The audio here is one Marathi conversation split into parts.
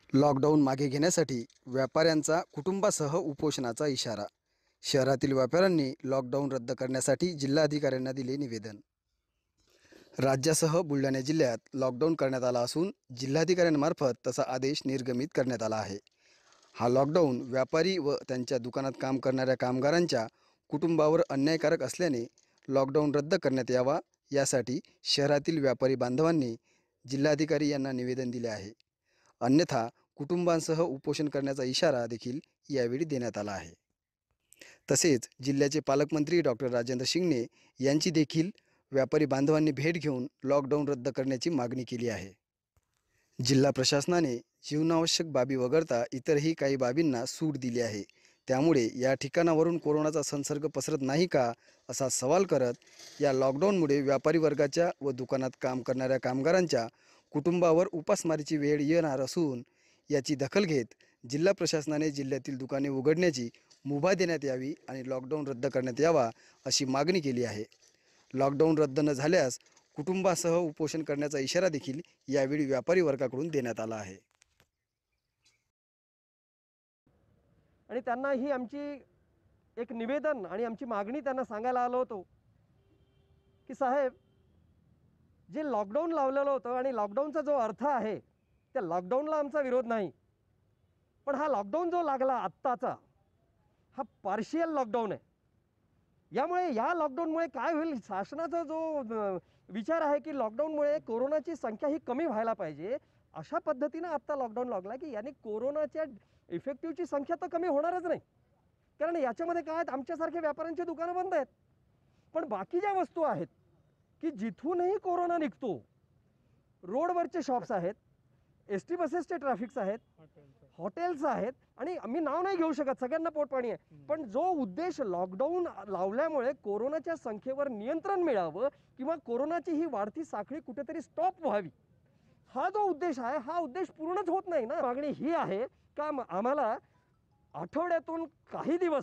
लॉकडाऊन मागे घेण्यासाठी व्यापाऱ्यांचा कुटुंबासह उपोषणाचा इशारा. शहरातील व्यापाऱ्यांनी लॉकडाऊन रद्द करण्यासाठी जिल्हाधिकाऱ्यांना दिले निवेदन. राज्यासह बुलढाणा जिल्ह्यात लॉकडाऊन करण्यात आला असून जिल्हाधिकाऱ्यांमार्फत तसा आदेश निर्गमित करण्यात आला आहे. हा लॉकडाऊन व्यापारी व त्यांच्या दुकानात काम करणाऱ्या कामगारांच्या कुटुंबावर अन्यायकारक असल्याने लॉकडाऊन रद्द करण्यात यावा यासाठी शहरातील व्यापारी बांधवांनी जिल्हाधिकारी यांना निवेदन दिले आहे. अन्यथा कुटुंबांसह उपोषण करण्याचा इशारा देखील यावेळी देण्यात आला आहे. तसेच जिल्ह्याचे पालकमंत्री डॉक्टर राजेंद्र शिंगणे यांची देखील व्यापारी बांधवांनी भेट घेऊन लॉकडाऊन रद्द करण्याची मागणी केली आहे. जिल्हा प्रशासनाने जीवनावश्यक बाबी वगळता इतरही काही बाबींना सूट दिली आहे. त्यामुळे या ठिकाणावरून कोरोनाचा संसर्ग पसरत नाही का असा सवाल करत या लॉकडाऊनमुळे व्यापारी वर्गाच्या व दुकानात काम करणाऱ्या कामगारांच्या कुटुंबावर उपासमारीची वेळ येणार असून याची दखल घेत जिल्हा प्रशासनाने जिल्ह्यातील दुकाने उघडण्याची मुभा देण्यात यावी आणि लॉकडाऊन रद्द करण्यात यावा अशी मागणी केली आहे. लॉकडाऊन रद्द न झाल्यास कुटुंबासह उपोषण करण्याचा इशारा देखील यावेळी व्यापारी वर्गाकडून देण्यात आला आहे. आणि त्यांना ही आमची एक निवेदन आणि आमची मागणी त्यांना सांगायला आलो होतो की साहेब, जे लॉकडाऊन लावलेलं होतं आणि लॉकडाऊनचा जो अर्थ आहे त्या लॉकडाऊनला आमचा विरोध नाही, पण हा लॉकडाऊन जो लागला आत्ताचा हा पार्शियल लॉकडाऊन आहे. यामुळे या लॉकडाऊनमुळे काय होईल, शासनाचा जो विचार आहे की लॉकडाऊनमुळे कोरोनाची संख्या ही कमी व्हायला पाहिजे, अशा पद्धतीनं आत्ता लॉकडाऊन लागला की याने कोरोनाच्या इफेक्टिव्हची संख्या तर कमी होणारच नाही. कारण याच्यामध्ये काय आहेत, आमच्यासारखे व्यापाऱ्यांची दुकानं बंद आहेत, पण बाकी ज्या वस्तू आहेत की जिथूनही कोरोना निघतो, रोडवरचे शॉप्स आहेत, एस टी बसेसचे ट्रॅफिक्स आहेत, हॉटेल्स आहेत, आणि मी नाव नाही घेऊ शकत, सगळ्यांना पोटपाणी आहे, पण जो उद्देश लॉकडाऊन लावल्यामुळे कोरोनाच्या संख्येवर नियंत्रण मिळावं किंवा कोरोनाची ही वाढती साखळी कुठेतरी स्टॉप व्हावी, हा जो उद्देश आहे हा उद्देश पूर्णच होत नाही ना. मागणी ही आहे का आम्हाला आठवड्यातून काही दिवस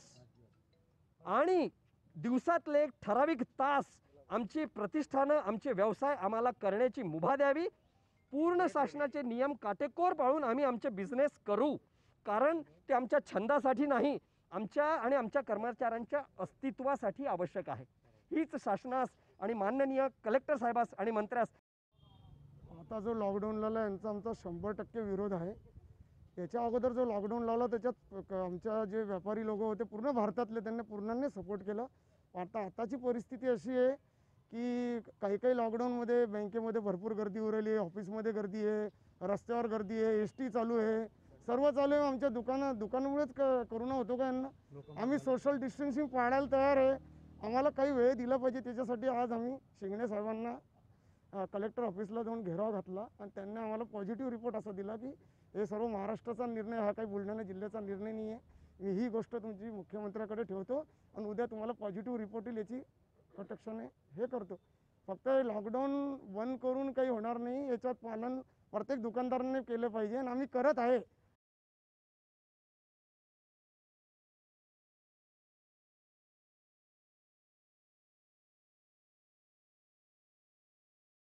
आणि दिवसातले एक ठराविक तास आमची प्रतिष्ठानं, आमचे व्यवसाय आम्हाला करण्याची मुभा द्यावी. पूर्ण शासनाचे नियम काटेकोर पाळून आम्ही आमचे बिझनेस करू, कारण ते आमच्या छंदासाठी नाही, आमच्या आणि आमच्या कर्मचाऱ्यांच्या अस्तित्वासाठी आवश्यक आहे. हीच शासनास आणि माननीय कलेक्टर साहेबास आणि मंत्र्यास. आता जो लॉकडाऊन लावला यांचा आमचा 100% विरोध आहे. याच्या अगोदर जो लॉकडाऊन लावला त्याच्यात आमच्या जे व्यापारी लोक होते पूर्ण भारतातले, त्यांनी पूर्णाने सपोर्ट केलं. आताची परिस्थिती अशी आहे की काही काही लॉकडाऊनमध्ये बँकेमध्ये भरपूर गर्दी होऊ राहिली, ऑफिसमध्ये गर्दी आहे, रस्त्यावर गर्दी आहे, एस टी चालू आहे, सर्व चालू आहे. आमच्या दुकानामुळेच कोरोना होतो का यांना? आम्ही सोशल डिस्टन्सिंग पाळायला तयार आहे. आम्हाला काही वेळ दिला पाहिजे. त्याच्यासाठी आज आम्ही शिंगणे साहेबांना कलेक्टर ऑफिसला जाऊन घेराव घातला आणि त्यांनी आम्हाला पॉझिटिव्ह रिपोर्ट असा दिला की हे सर्व महाराष्ट्राचा निर्णय, हा काही बुलढाणा जिल्ह्याचा निर्णय नाही आहे. मी ही गोष्ट तुमची मुख्यमंत्र्याकडे ठेवतो आणि उद्या तुम्हाला पॉझिटिव्ह रिपोर्ट येईल याची प्रोटेक्शन हे करतो. फक्त लॉकडाऊन बंद करून काही होणार नाही, याच्यात पालन प्रत्येक दुकानदाराने केलं पाहिजे आणि आम्ही करत आहे.